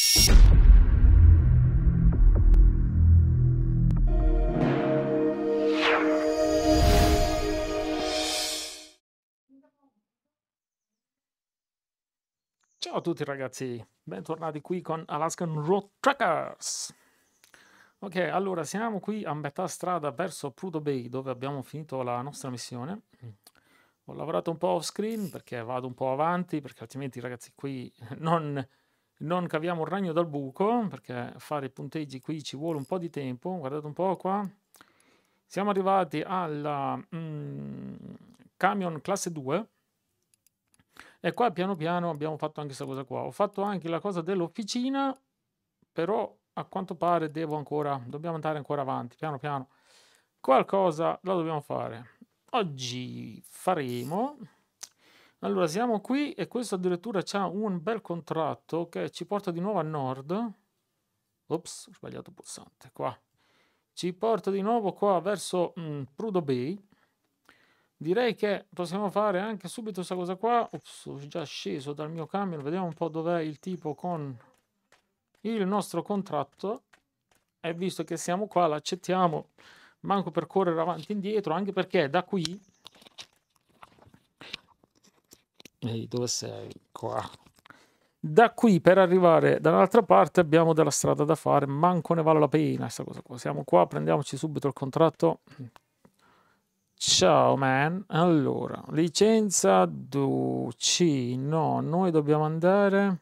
Ciao a tutti ragazzi, bentornati qui con Alaskan Road Trackers. Ok, allora siamo qui a metà strada verso Prudhoe Bay dove abbiamo finito la nostra missione. Ho lavorato un po' off screen perché vado un po' avanti, perché altrimenti ragazzi qui non caviamo il ragno dal buco, perché fare i punteggi qui ci vuole un po' di tempo. Guardate un po' qua. Siamo arrivati alla Camion classe 2. E qua piano piano abbiamo fatto anche questa cosa qua. Ho fatto anche la cosa dell'officina, però a quanto pare dobbiamo andare ancora avanti, piano piano. Qualcosa la dobbiamo fare. Oggi faremo... Allora, siamo qui e questo addirittura c'ha un bel contratto che ci porta di nuovo a nord. Ops, ho sbagliato il pulsante, qua. Ci porta di nuovo qua verso Prudhoe Bay. Direi che possiamo fare anche subito questa cosa qua. Ops, sono già sceso dal mio camion. Vediamo un po' dov'è il tipo con il nostro contratto. E visto che siamo qua, l'accettiamo. Manco per correre avanti e indietro, anche perché da qui... Ehi, dove sei? Qua. Da qui per arrivare dall'altra parte abbiamo della strada da fare. Manco ne vale la pena questa cosa qua. Siamo qua, prendiamoci subito il contratto. Ciao man, allora, licenza C, no, noi dobbiamo andare...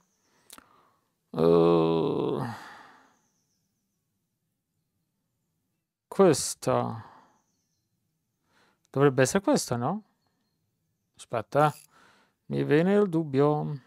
questa... Dovrebbe essere questa, no? Aspetta, mi viene il dubbio.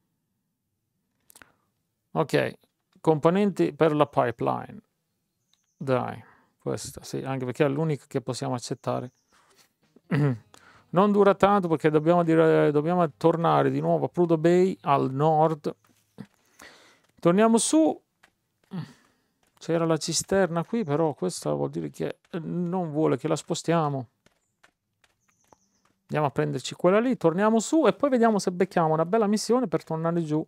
Ok, componenti per la pipeline. Dai, questa, sì, anche perché è l'unica che possiamo accettare. Non dura tanto perché dobbiamo tornare di nuovo a Prudhoe Bay al nord. Torniamo su. C'era la cisterna qui, però questa vuol dire che non vuole che la spostiamo. Andiamo a prenderci quella lì, torniamo su e poi vediamo se becchiamo una bella missione per tornare giù.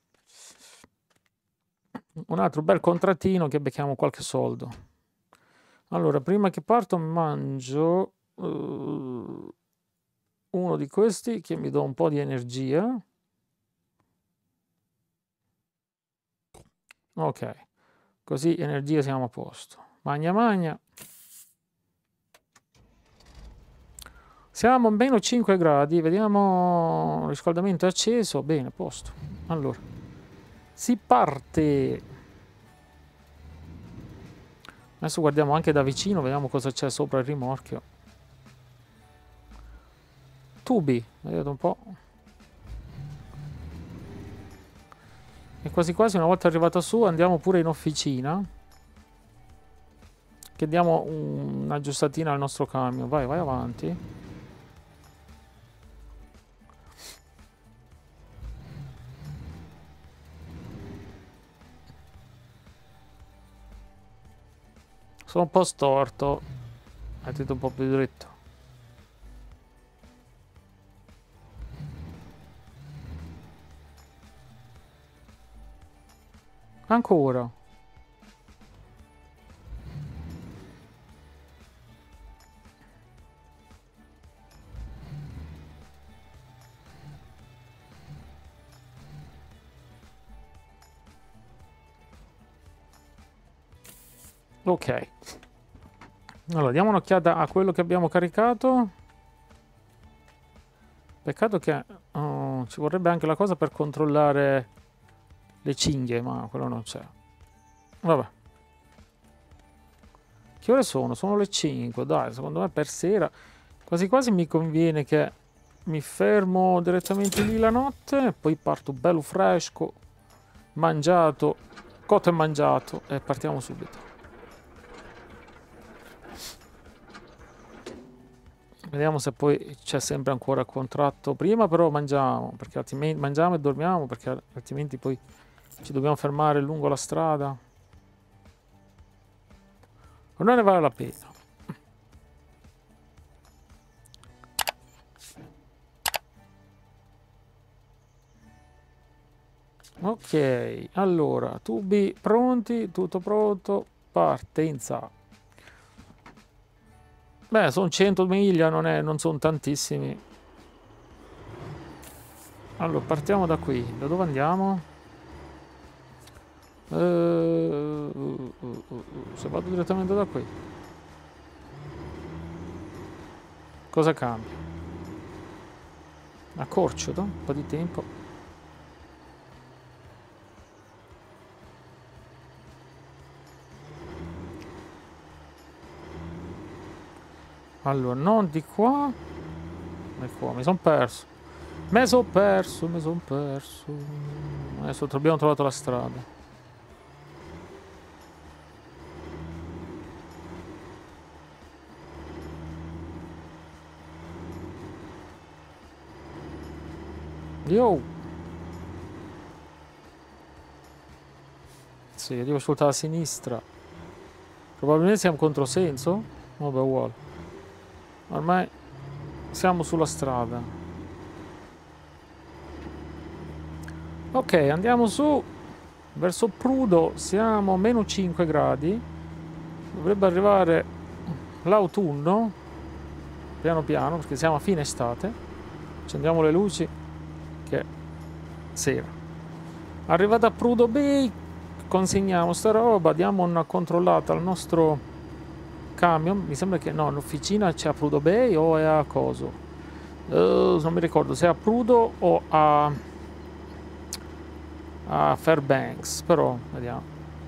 Un altro bel contrattino che becchiamo qualche soldo. Allora, prima che parto mangio uno di questi che mi dà un po' di energia. Ok, così energia siamo a posto. Magna magna. Siamo a meno 5 gradi, vediamo il riscaldamento è acceso, bene, a posto. Allora, si parte. Adesso guardiamo anche da vicino, vediamo cosa c'è sopra il rimorchio. Tubi, vedete un po'. E quasi quasi una volta arrivata su andiamo pure in officina. Che diamo un'aggiustatina al nostro camion. Vai, vai avanti. Sono un po' storto. Mettete un po' più dritto. Ancora. Ok. Allora, diamo un'occhiata a quello che abbiamo caricato. Peccato che ci vorrebbe anche la cosa per controllare le cinghie, ma quello non c'è. Vabbè. Che ore sono? Sono le 5, dai, secondo me per sera quasi quasi mi conviene che mi fermo direttamente lì la notte e poi parto bello fresco, mangiato, cotto e mangiato e partiamo subito. Vediamo se poi c'è sempre ancora contratto. Prima però mangiamo, perché altrimenti mangiamo e dormiamo, perché altrimenti poi ci dobbiamo fermare lungo la strada. Non ne vale la pena. Ok, allora, tubi pronti, tutto pronto, partenza. Beh, sono 100 miglia, non sono tantissimi. Allora, partiamo da qui. Da dove andiamo? Se vado direttamente da qui. Cosa cambia? Accorciato? Un po' di tempo. Allora, non di qua. E qua, mi sono perso. Mi sono perso, mi sono perso. Adesso abbiamo trovato la strada. Yo! Sì, devo ascoltare a sinistra. Probabilmente siamo controsenso? Vabbè, uguale. Ormai siamo sulla strada. Ok, andiamo su. Verso Prudo siamo a meno 5 gradi. Dovrebbe arrivare l'autunno. Piano piano, perché siamo a fine estate. Accendiamo le luci. Che è sera. Arrivata a Prudo Bay. Consegniamo sta roba. Diamo una controllata al nostro camion. Mi sembra che no, l'officina c'è a Prudo Bay o è a coso. Non mi ricordo se è a Prudo o a Fairbanks, però vediamo.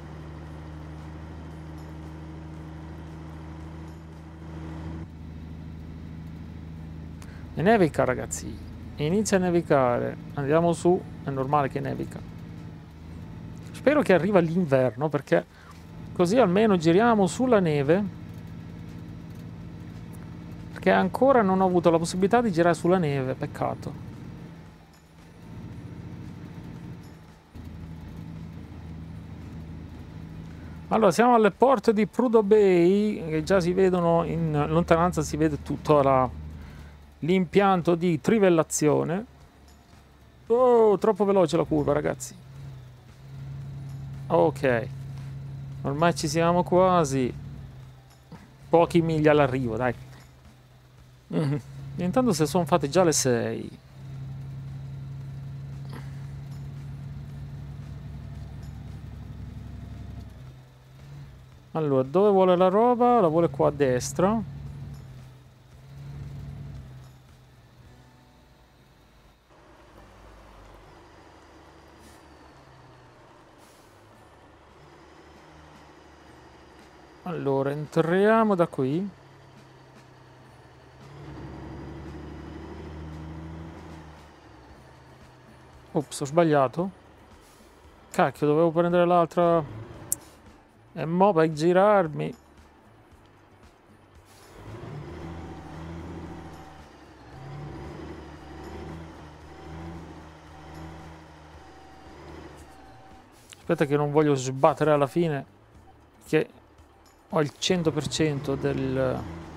E nevica, ragazzi. Inizia a nevicare. Andiamo su, è normale che nevica. Spero che arriva l'inverno, perché così almeno giriamo sulla neve. Perché ancora non ho avuto la possibilità di girare sulla neve, peccato. Allora, siamo alle porte di Prudhoe Bay, che già si vedono in lontananza, si vede tutto l'impianto di trivellazione. Oh, troppo veloce la curva, ragazzi. Ok, ormai ci siamo quasi. Pochi miglia all'arrivo, dai. Intanto se sono fatte già le 6. Allora, dove vuole la roba? La vuole qua a destra. Allora, entriamo da qui. Ops, ho sbagliato. Cacchio, dovevo prendere l'altra. E mo per girarmi. Aspetta che non voglio sbattere alla fine. Che ho il 100% del...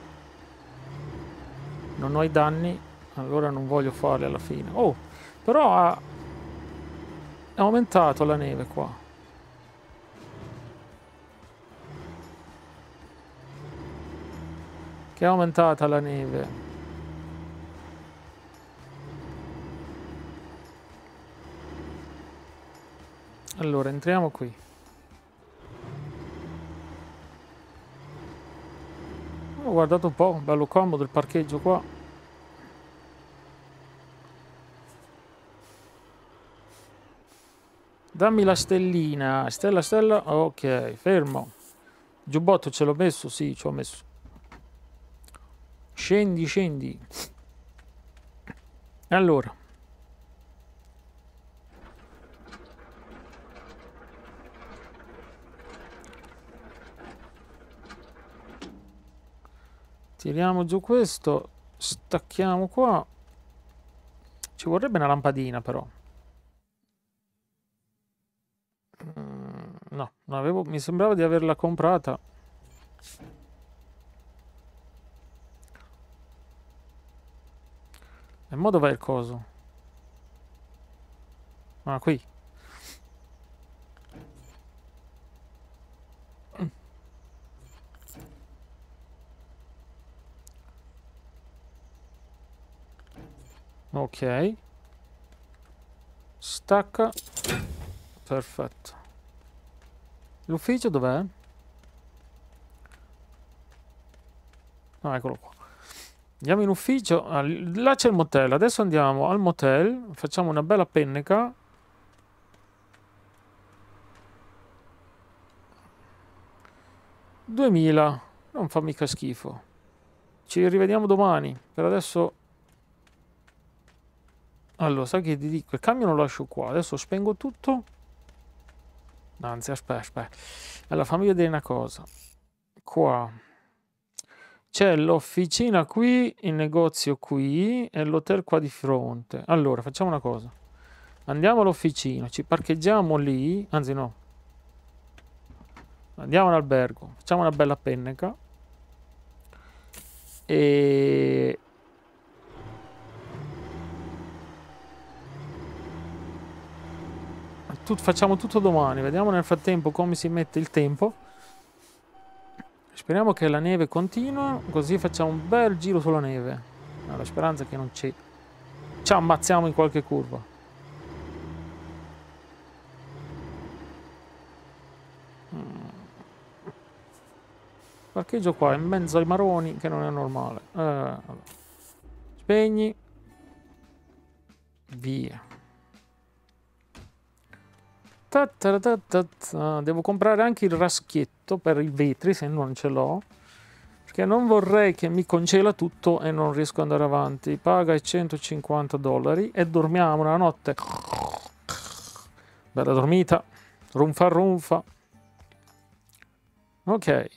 Non ho i danni. Allora non voglio farli alla fine. Oh, però è aumentato la neve qua. Che è aumentata la neve. Allora, entriamo qui. Ho guardato un po', bello comodo il parcheggio qua. Dammi la stellina. Stella, stella. Ok, fermo. Giubbotto ce l'ho messo? Sì, ci ho messo. Scendi, scendi. Allora. Tiriamo giù questo. Stacchiamo qua. Ci vorrebbe una lampadina però. No, non avevo, mi sembrava di averla comprata. E mo dov'è il coso? Ah, qui. Ok. Stacca. Perfetto. L'ufficio dov'è? Ah, eccolo qua. Andiamo in ufficio. Ah, là c'è il motel. Adesso andiamo al motel. Facciamo una bella penneca. $2000. Non fa mica schifo. Ci rivediamo domani. Per adesso... Allora, sai che ti dico? Il camion lo lascio qua. Adesso spengo tutto. Anzi, aspetta. Allora, fammi vedere una cosa. Qua. C'è l'officina qui, il negozio qui e l'hotel qua di fronte. Allora, facciamo una cosa. Andiamo all'officina, ci parcheggiamo lì. Anzi, no. Andiamo in albergo. Facciamo una bella penneca. E... facciamo tutto domani. Vediamo nel frattempo come si mette il tempo. Speriamo che la neve continua, così facciamo un bel giro sulla neve. No, la speranza è che non ci ammazziamo in qualche curva. Parcheggio qua in mezzo ai maroni, che non è normale. Allora. Spegni. Via. Devo comprare anche il raschietto per i vetri, se non ce l'ho. Perché non vorrei che mi congela tutto e non riesco ad andare avanti. Paga i $150 e dormiamo una notte. Bella dormita. Runfa runfa. Ok.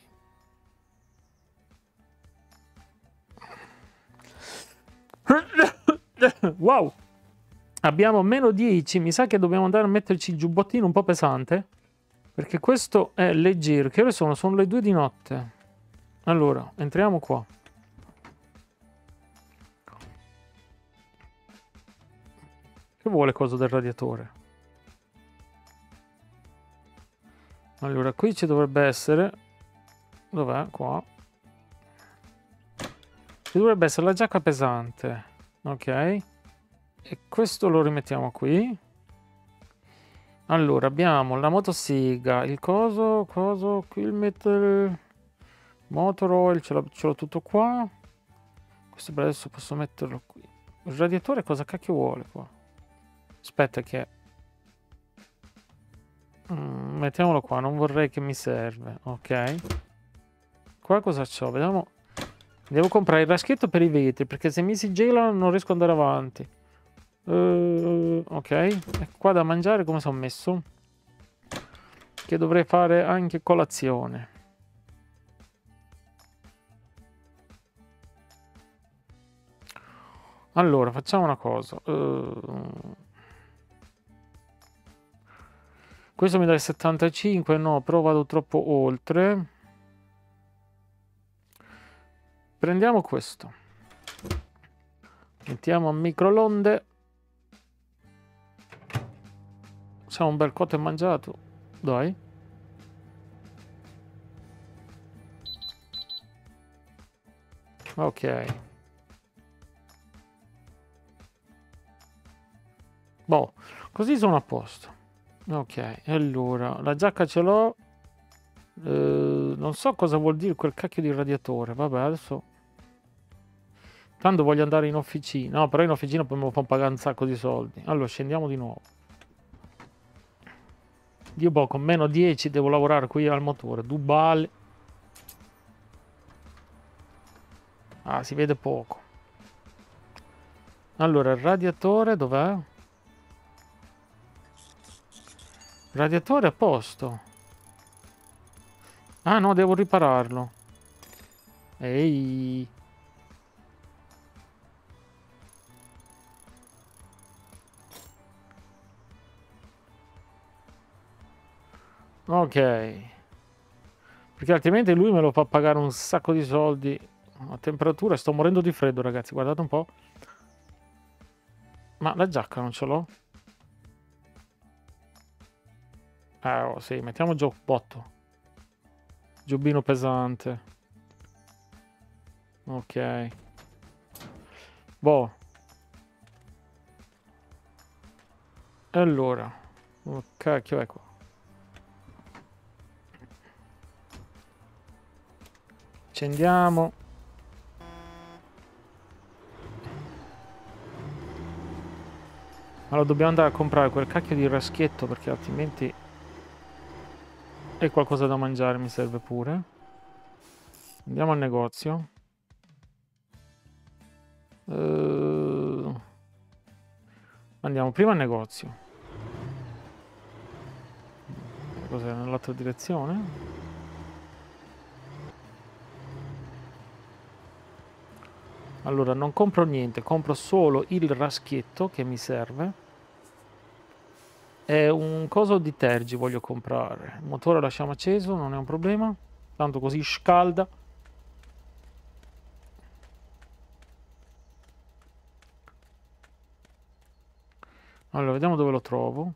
Wow. Abbiamo meno 10. Mi sa che dobbiamo andare a metterci il giubbottino un po' pesante. Perché questo è leggero. Che ore sono? Sono le 2 di notte. Allora, entriamo qua. Che vuole cosa del radiatore? Allora, qui ci dovrebbe essere... Dov'è? Qua. Ci dovrebbe essere la giacca pesante. Ok. E questo lo rimettiamo qui. Allora, abbiamo la motosega, il coso, qui il metal, motor oil, ce l'ho tutto qua. Questo per adesso posso metterlo qui. Il radiatore cosa cacchio vuole qua? Aspetta che... mettiamolo qua, non vorrei che mi serve, ok. Qua cosa c'ho? Vediamo. Devo comprare il raschietto per i vetri, perché se mi si gelano non riesco ad andare avanti. Ok, e qua da mangiare come sono messo? Che dovrei fare anche colazione. Allora, facciamo una cosa. Questo mi dà il 75, no, però vado troppo oltre. Prendiamo questo. Mettiamo a microonde. Facciamo un bel cotto e mangiato. Dai. Ok. Boh, così sono a posto. Ok, allora, la giacca ce l'ho. Non so cosa vuol dire quel cacchio di radiatore. Vabbè, adesso... Tanto voglio andare in officina. No, però in officina poi mi fanno pagare un sacco di soldi. Allora, scendiamo di nuovo. Dio boh, con meno 10 devo lavorare qui al motore. Dubale. Ah, si vede poco. Allora, il radiatore dov'è? Il radiatore a posto. Ah, no, devo ripararlo. Ehi. Ok. Perché altrimenti lui me lo fa pagare un sacco di soldi. A temperatura, sto morendo di freddo, ragazzi. Guardate un po'. Ma la giacca non ce l'ho? Oh, sì, mettiamo giubbotto. Giubbino pesante. Ok. Boh. Allora, oh, cacchio è qua. Accendiamo. Allora dobbiamo andare a comprare quel cacchio di raschietto perché altrimenti è qualcosa da mangiare, mi serve pure. Andiamo al negozio. Andiamo prima al negozio. Cos'è? Nell'altra direzione? Allora non compro niente, compro solo il raschietto che mi serve. È un coso di tergi voglio comprare. Il motore lo lasciamo acceso, non è un problema. Tanto così scalda. Allora, vediamo dove lo trovo.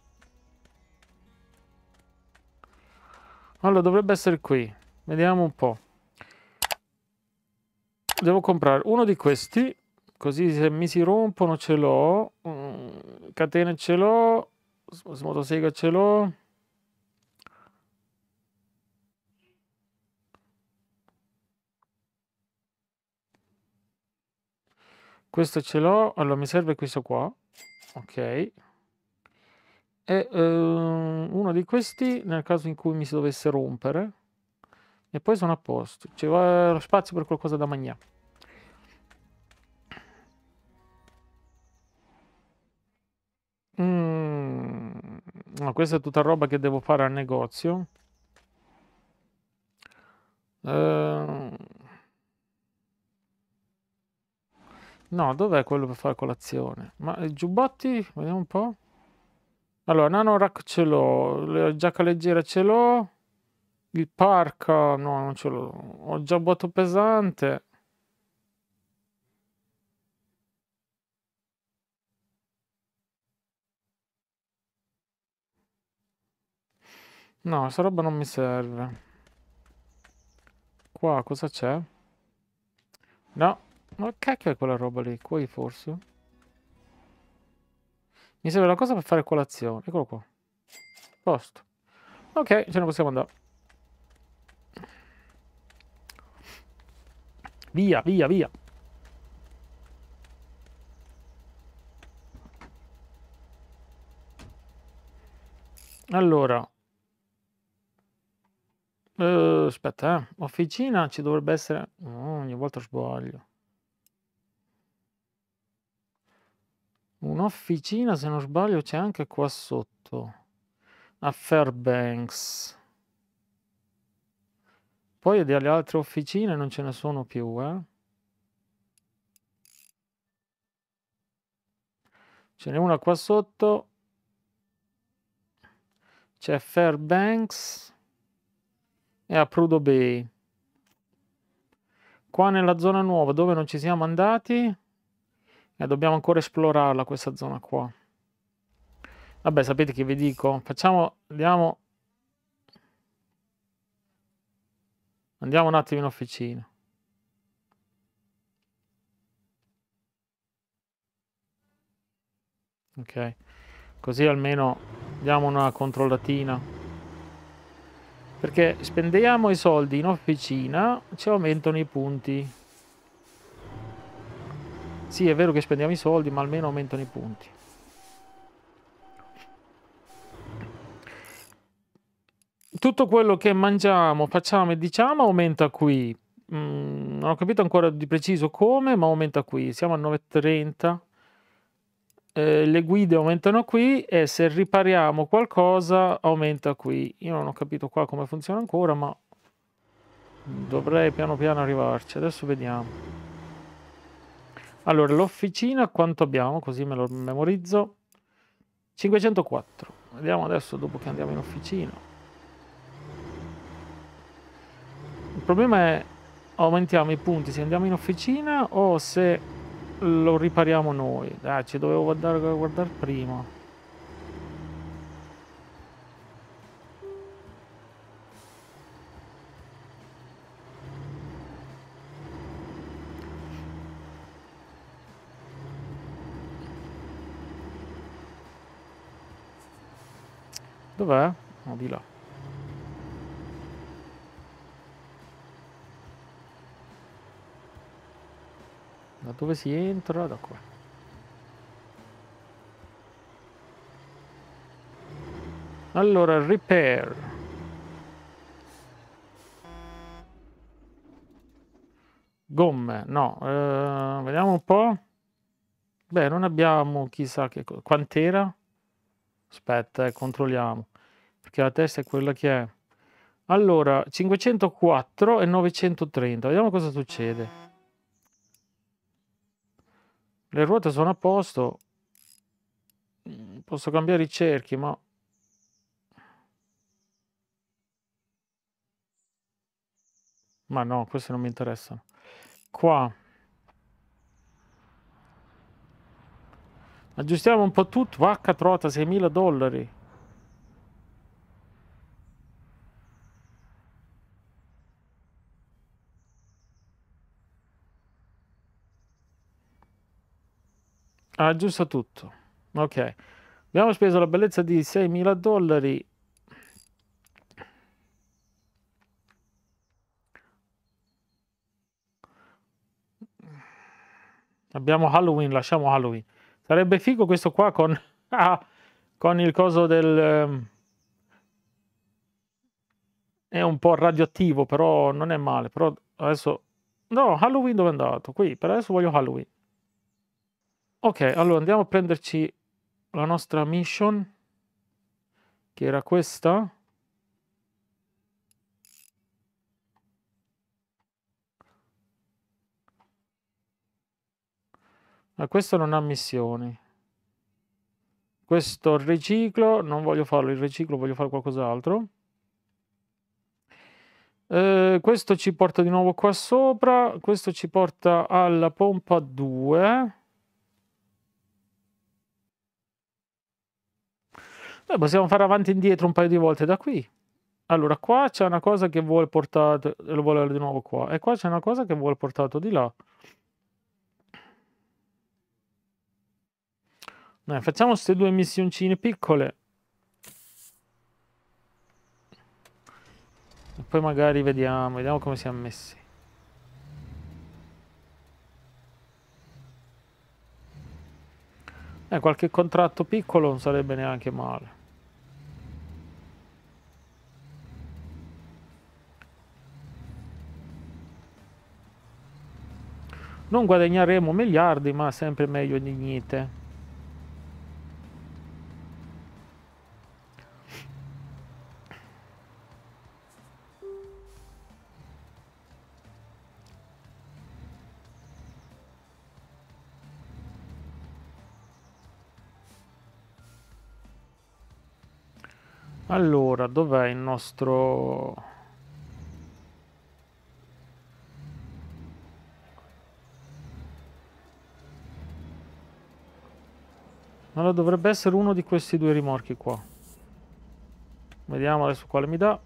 Allora, dovrebbe essere qui. Vediamo un po'. Devo comprare uno di questi. Così se mi si rompono ce l'ho. Catene ce l'ho. Motosega ce l'ho. Questo ce l'ho. Allora, mi serve questo qua. Ok. E uno di questi nel caso in cui mi si dovesse rompere. E poi sono a posto. Ci va lo spazio per qualcosa da mangiare. No, questa è tutta roba che devo fare al negozio. No, dov'è quello per fare colazione? Ma i giubbotti? Vediamo un po'. Allora, nano rack ce l'ho, la giacca leggera ce l'ho, il parka no, non ce l'ho. Ho il giubbotto pesante. No, sta roba non mi serve. Qua cosa c'è? No, ma che cacchio è quella roba lì? Qui forse? Mi serve una cosa per fare colazione. Eccolo qua. Posto. Ok, ce ne possiamo andare. Via, via, via. Allora. Aspetta, Officina ci dovrebbe essere... Oh, ogni volta sbaglio. Un'officina, se non sbaglio, c'è anche qua sotto. A Fairbanks. Poi delle altre officine non ce ne sono più, eh. Ce n'è una qua sotto. C'è Fairbanks e a Prudhoe Bay. Qua nella zona nuova dove non ci siamo andati dobbiamo ancora esplorarla questa zona qua. Vabbè, sapete che vi dico? Andiamo un attimo in officina. Ok, così almeno diamo una controllatina. Perché spendiamo i soldi in officina, ci aumentano i punti. Sì, è vero che spendiamo i soldi, ma almeno aumentano i punti. Tutto quello che mangiamo, facciamo e diciamo aumenta qui. Non ho capito ancora di preciso come, ma aumenta qui. Siamo a 9,30. Le guide aumentano qui e se ripariamo qualcosa aumenta qui. Io non ho capito qua come funziona ancora, ma dovrei piano piano arrivarci. Adesso vediamo. Allora, l'officina quanto abbiamo? Così me lo memorizzo. 504. Vediamo adesso dopo che andiamo in officina. Il problema è aumentiamo i punti se andiamo in officina o se lo ripariamo noi. Ci dovevo andare a guardare prima. Dov'è? No, di là. Da dove si entra? Da qua. Allora, repair. Gomme, no. Vediamo un po'. Beh, non abbiamo chissà che cosa. Quant'era? Aspetta, controlliamo. Perché la testa è quella che è. Allora, 504 e 930. Vediamo cosa succede. Le ruote sono a posto. Posso cambiare i cerchi, ma... Ma no, questi non mi interessano. Qua. Aggiustiamo un po' tutto. Vacca trota, $6.000. Aggiusta tutto. Ok. Abbiamo speso la bellezza di $6.000. Abbiamo Halloween, lasciamo Halloween. Sarebbe figo questo qua con... con il coso del... è un po' radioattivo, però non è male. Però adesso... No, Halloween dove è andato? Qui, per adesso voglio Halloween. Ok, allora andiamo a prenderci la nostra mission, che era questa. Ma questo non ha missioni. Questo riciclo, non voglio farlo il riciclo, voglio fare qualcos'altro. Questo ci porta di nuovo qua sopra, questo ci porta alla pompa 2. Beh, possiamo fare avanti e indietro un paio di volte da qui. Allora, qua c'è una cosa che vuole portato, lo vuole di nuovo qua, e qua c'è una cosa che vuole portato di là. Facciamo queste due missioncine piccole. E poi magari vediamo come siamo messi. Qualche contratto piccolo non sarebbe neanche male. Non guadagneremo miliardi, ma sempre meglio di niente. Allora, dov'è il nostro... Allora, dovrebbe essere uno di questi due rimorchi qua. Vediamo adesso quale mi dà.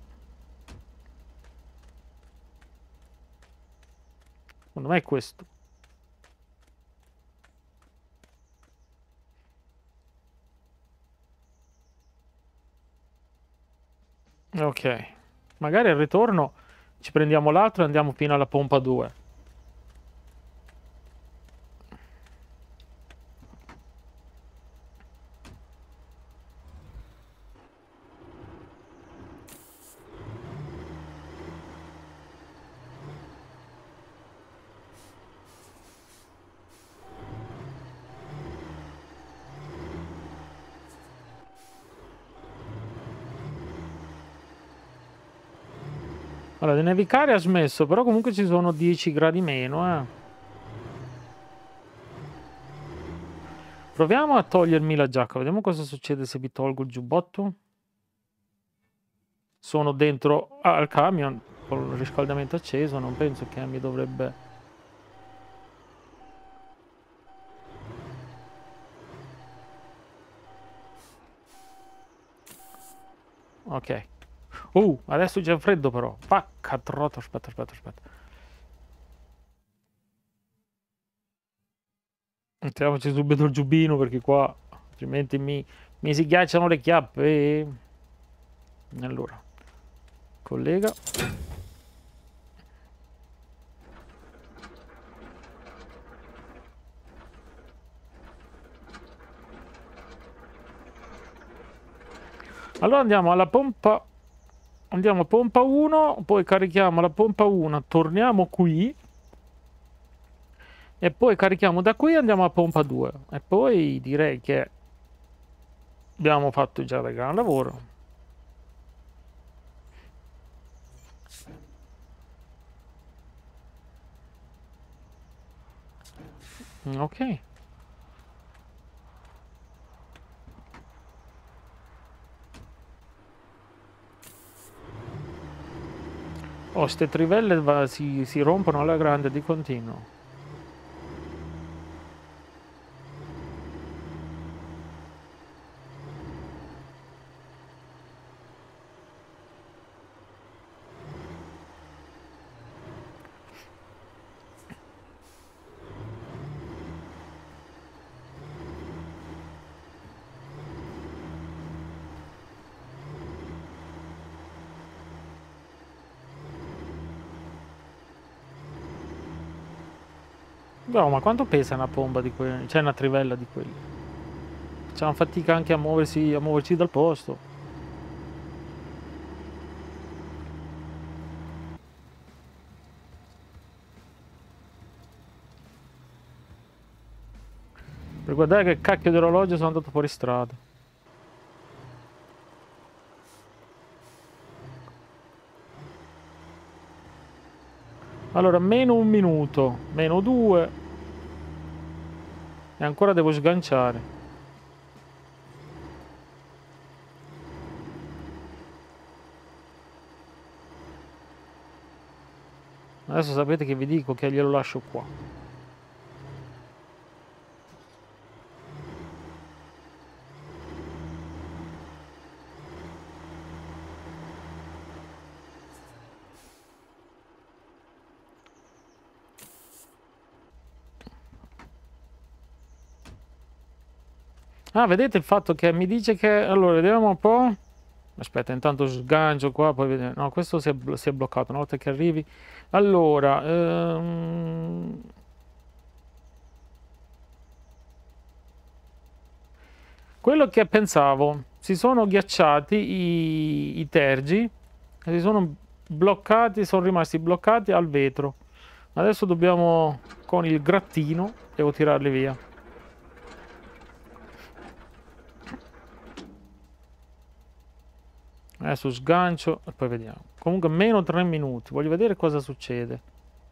Secondo me è questo. Ok. Magari al ritorno ci prendiamo l'altro e andiamo fino alla pompa 2. Allora, di nevicare ha smesso, però comunque ci sono 10 gradi meno, Proviamo a togliermi la giacca, vediamo cosa succede se vi tolgo il giubbotto. Sono dentro al camion con il riscaldamento acceso, non penso che mi dovrebbe... Ok. Adesso c'è freddo però. Pacca trotto, aspetta. Mettiamoci subito il giubbino perché qua altrimenti mi si ghiacciano le chiappe. Allora, collega. Allora andiamo alla pompa, andiamo a pompa 1, poi carichiamo la pompa 1, torniamo qui e poi carichiamo da qui e andiamo a pompa 2 e poi direi che abbiamo fatto già del gran lavoro. Ok. Oh, ste trivelle si rompono alla grande di continuo. No, ma quanto pesa una pompa di quelli? C'è una trivella di quelli. Facciamo fatica anche a muoverci dal posto. Per guardare che cacchio di orologio sono andato fuori strada. Allora, meno un minuto, meno 2. E ancora devo sganciare. Adesso sapete che vi dico che glielo lascio qua. Ah, vedete il fatto che mi dice che... Allora, vediamo un po'. Aspetta, intanto sgancio qua, poi vediamo. No, questo si è bloccato una volta che arrivi. Allora... quello che pensavo, si sono ghiacciati i tergi, e si sono bloccati, sono rimasti bloccati al vetro. Adesso dobbiamo, con il grattino, devo tirarli via. Adesso sgancio e poi vediamo. Comunque meno 3 minuti. Voglio vedere cosa succede.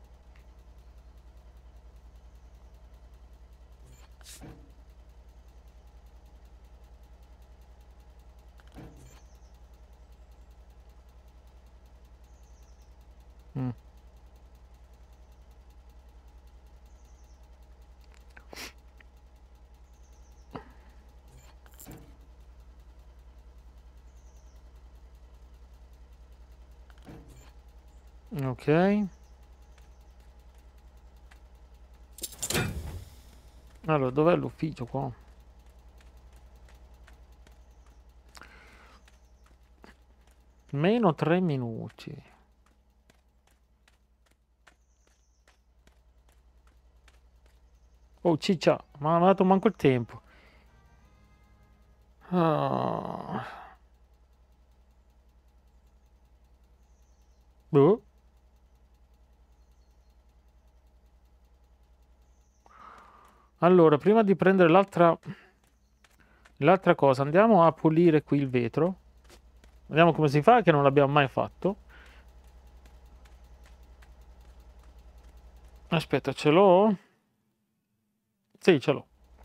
Mm. Ok. Allora, dov'è l'ufficio qua? Meno 3 minuti. Oh, ciccia, ma non ha dato manco il tempo. Ah. Boh. Allora, prima di prendere l'altra cosa, andiamo a pulire qui il vetro. Vediamo come si fa, che non l'abbiamo mai fatto. Aspetta, ce l'ho? Sì, ce l'ho.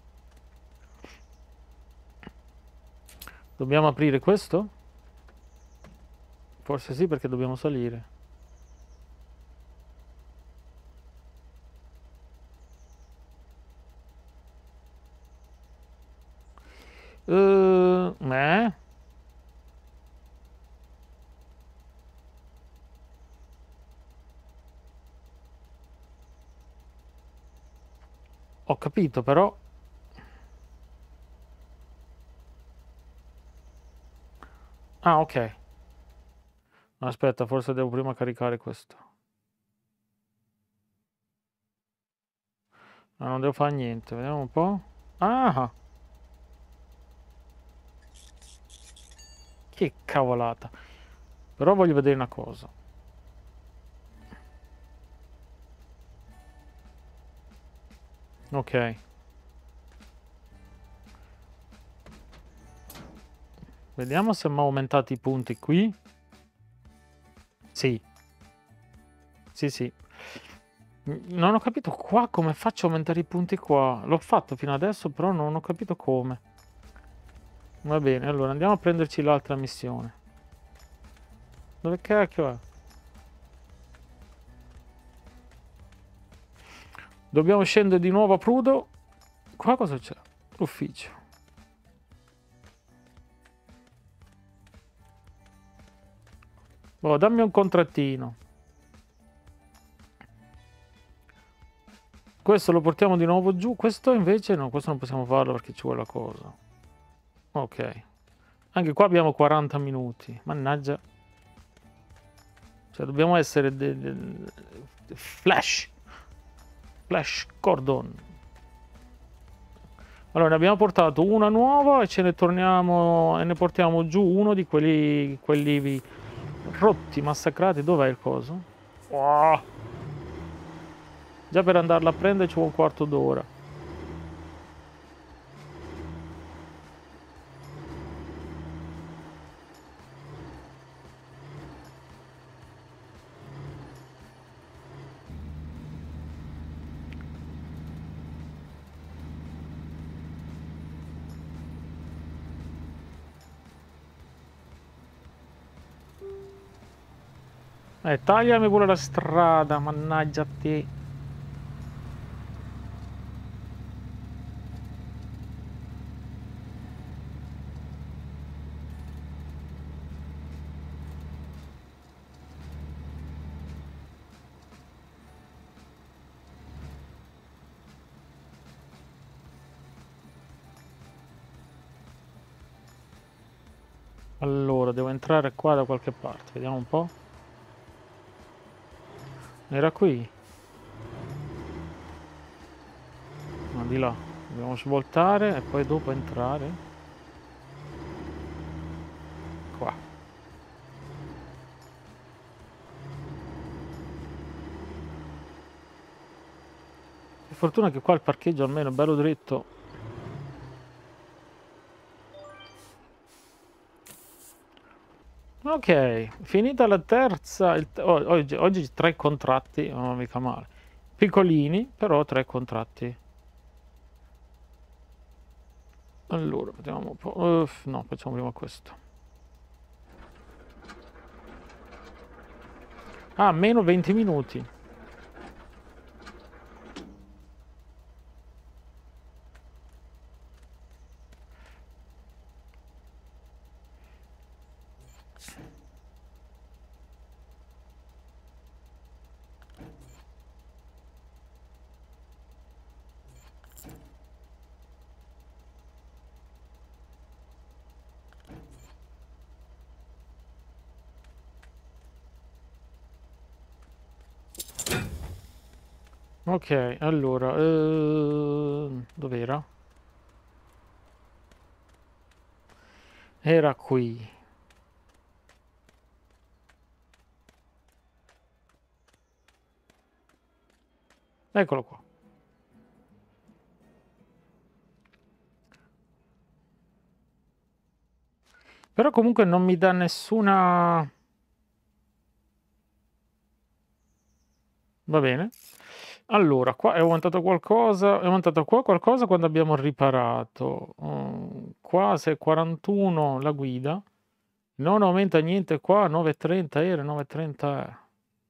Dobbiamo aprire questo? Forse sì, perché dobbiamo salire. Eh? Ho capito, però... Ah, ok. Aspetta, forse devo prima caricare questo. No, non devo fare niente, vediamo un po'. Ah! Che cavolata. Però voglio vedere una cosa. Ok. Vediamo se abbiamo aumentato i punti qui. Sì. Sì, sì. Non ho capito qua come faccio a aumentare i punti qua. L'ho fatto fino adesso, però non ho capito come. Va bene, allora andiamo a prenderci l'altra missione. Dove cacchio è? Dobbiamo scendere di nuovo a Prudo. Qua cosa c'è? Ufficio. Oh, dammi un contrattino. Questo lo portiamo di nuovo giù. Questo invece no, questo non possiamo farlo perché ci vuole la cosa. Ok. Anche qua abbiamo 40 minuti. Mannaggia. Cioè dobbiamo essere Flash. Flash Gordon. Allora ne abbiamo portato una nuova e ce ne torniamo e ne portiamo giù uno di quelli rotti, massacrati. Dov'è il coso? Oh. Già per andarla a prendere ci vuole un quarto d'ora. Tagliami pure la strada, mannaggia a te. Allora, devo entrare qua da qualche parte, vediamo un po'. Era qui? No, di là. Dobbiamo svoltare e poi dopo entrare. Qua. Per fortuna che qua il parcheggio almeno è bello dritto. Ok, finita la terza. Oggi 3 contratti, non mica male. Piccolini, però 3 contratti. Allora, vediamo un po'. No, facciamo prima questo. Ah, meno 20 minuti. Ok, allora, dov'era? Era qui. Eccolo qua. Però comunque non mi dà nessuna... Va bene. Allora, qua è aumentato qualcosa, è aumentato qua qualcosa quando abbiamo riparato. Qua se è 41 la guida, non aumenta niente qua, 9,30 era, 9,30 è.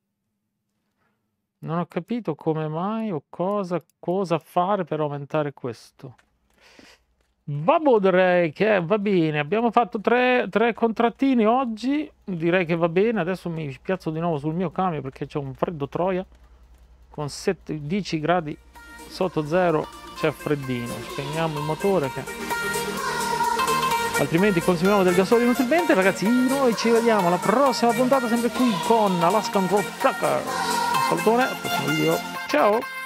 Non ho capito come mai o cosa fare per aumentare questo. Vabbè, direi che va bene, abbiamo fatto tre contrattini oggi, direi che va bene, adesso mi piazzo di nuovo sul mio camion perché c'è un freddo troia, con 10 gradi sotto zero c'è freddino, spegniamo il motore che... altrimenti consumiamo del gasolio inutilmente. Ragazzi, noi ci vediamo alla prossima puntata, sempre qui con Alaskan Road Truckers. Un salutone, al prossimo video, ciao!